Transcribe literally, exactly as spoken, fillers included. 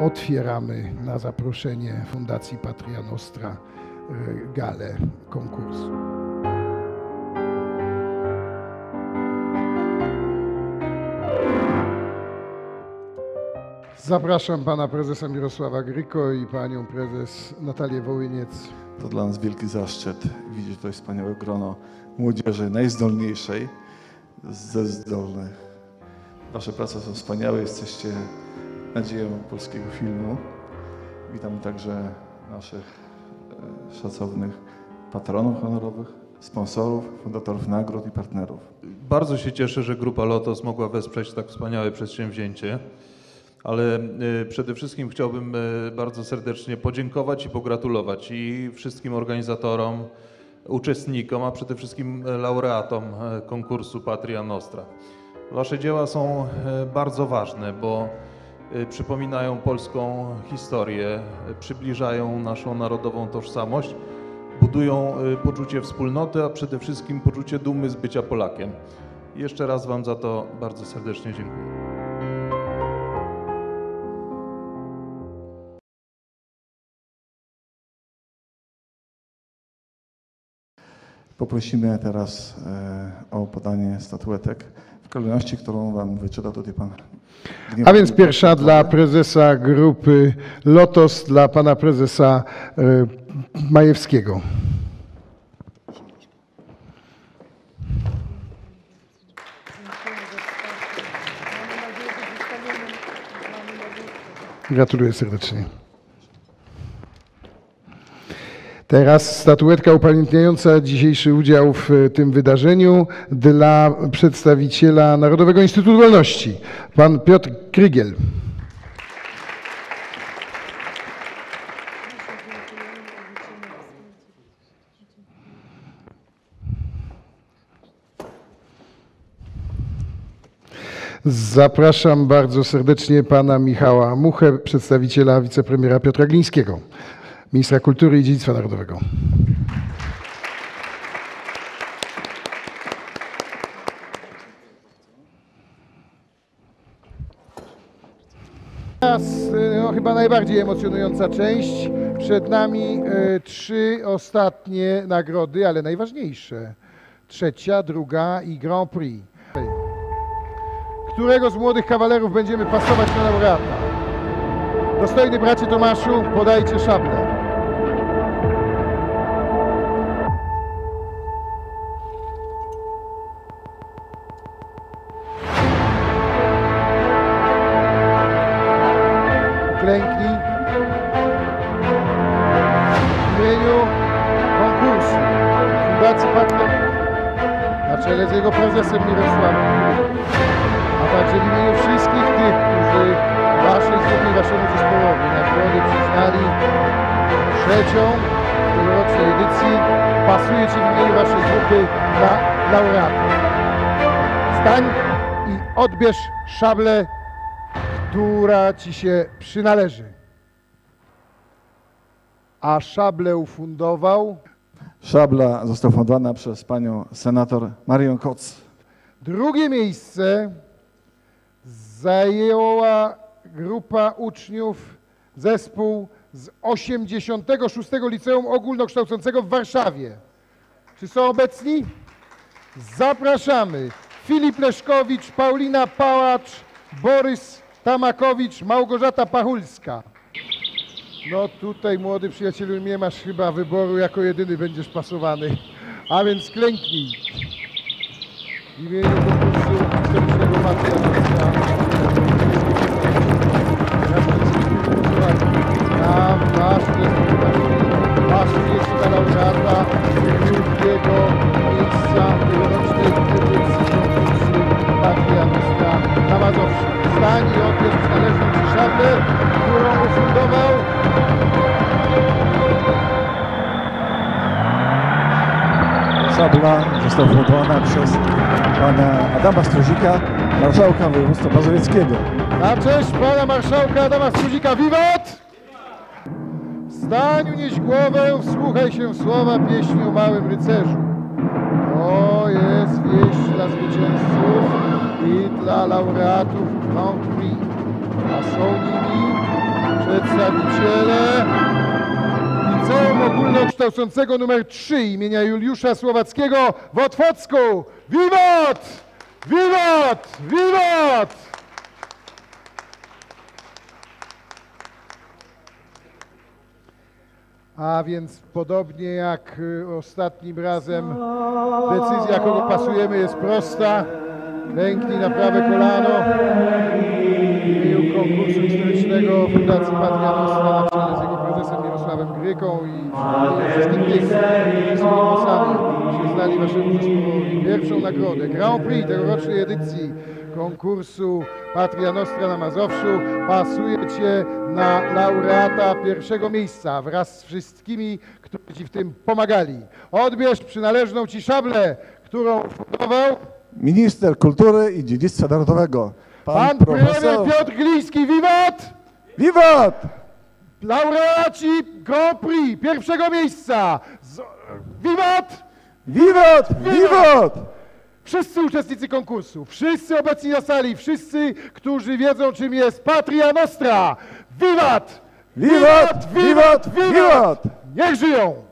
otwieramy na zaproszenie Fundacji Patria Nostra galę konkursu. Zapraszam pana prezesa Mirosława Gryko i panią prezes Natalię Wołyniec. To dla nas wielki zaszczyt widzieć tutaj wspaniałe grono młodzieży najzdolniejszej ze zdolnych. Wasze prace są wspaniałe, jesteście nadzieją polskiego filmu. Witamy także naszych szacownych patronów honorowych, sponsorów, fundatorów nagród i partnerów. Bardzo się cieszę, że Grupa Lotos mogła wesprzeć tak wspaniałe przedsięwzięcie, ale przede wszystkim chciałbym bardzo serdecznie podziękować i pogratulować i wszystkim organizatorom, uczestnikom, a przede wszystkim laureatom konkursu Patria Nostra. Wasze dzieła są bardzo ważne, bo przypominają polską historię, przybliżają naszą narodową tożsamość, budują poczucie wspólnoty, a przede wszystkim poczucie dumy z bycia Polakiem. I jeszcze raz wam za to bardzo serdecznie dziękuję. Poprosimy teraz o podanie statuetek w kolejności, którą wam wyczytał tutaj pan. A więc pierwsza dla prezesa grupy Lotos, dla pana prezesa Majewskiego. Gratuluję serdecznie. Teraz statuetka upamiętniająca dzisiejszy udział w tym wydarzeniu dla przedstawiciela Narodowego Instytutu Wolności, pan Piotr Krygiel. Zapraszam bardzo serdecznie pana Michała Muchę, przedstawiciela wicepremiera Piotra Glińskiego, ministra kultury i dziedzictwa narodowego. Teraz no, chyba najbardziej emocjonująca część. Przed nami e, trzy ostatnie nagrody, ale najważniejsze. Trzecia, druga i Grand Prix. Którego z młodych kawalerów będziemy pasować na laureata? Dostojny bracie Tomaszu, podajcie szablę. Klęknij. W imieniu konkursu Fundacji Patria na czele z jego prezesem Mirosławem, a także w imieniu wszystkich tych, którzy waszej grupie i waszemu zespołowi nagrody przyznali trzecią w tegorocznej edycji, pasuje ci w imieniu waszej grupy na laureatów. Stań i odbierz szablę, która ci się przynależy. A szablę ufundował? Szabla została ufundowana przez panią senator Marię Koc. Drugie miejsce zajęła grupa uczniów, zespół z osiemdziesiątego szóstego Liceum Ogólnokształcącego w Warszawie. Czy są obecni? Zapraszamy. Filip Leszkowicz, Paulina Pałacz, Borys Tamakowicz, Małgorzata Pachulska. No tutaj, młody przyjacielu, nie masz chyba wyboru, jako jedyny będziesz pasowany. A więc klęknij. W imieniu konkursu historycznego Patria Nostra na wasz wasz jest na laureata drugiego miejsca tegorocznej edycji konkursu Patria Nostra na Mazowszu. Stań i odbierz należną ci szablę, którą ufundował Szabla została ufundowana przez pana Adama Struzika, marszałka województwa mazowieckiego. Na cześć pana marszałka Adama Struzika, wiwat! Wstań, unieś głowę, wsłuchaj się w słowa pieśni o małym rycerzu. To jest wieść dla zwycięzców i dla laureatów Grand Prix. A są nimi Przedstawiciele Liceum Ogólnokształcącego numer trzy imienia Juliusza Słowackiego w Otwocku. Wiwat! Wiwat! Wiwat! A więc podobnie jak y, ostatnim razem decyzja, kogo pasujemy, jest prosta. Ręknij na prawe kolano. W imieniu konkursu historycznego Fundacji Patria Nostra na czele z jego prezesem Mirosławem Gryką i wszystkimi pięknymi głosami przyznali waszemu zespołowi pierwszą nagrodę Grand Prix tegorocznej edycji konkursu Patria Nostra na Mazowszu. Pasujecie na laureata pierwszego miejsca wraz z wszystkimi, którzy ci w tym pomagali. Odbierz przynależną ci szablę, którą fundował Minister Kultury i Dziedzictwa Narodowego, pan, pan profesor premier Piotr Gliński. Wiwat! Wiwat! Laureaci Grand Prix pierwszego miejsca. Z... Wiwat! Wiwat! Wiwat! Wszyscy uczestnicy konkursu, wszyscy obecni na sali, wszyscy, którzy wiedzą, czym jest Patria Nostra. Wiwat! Wiwat! Wiwat! Wiwat! Niech żyją!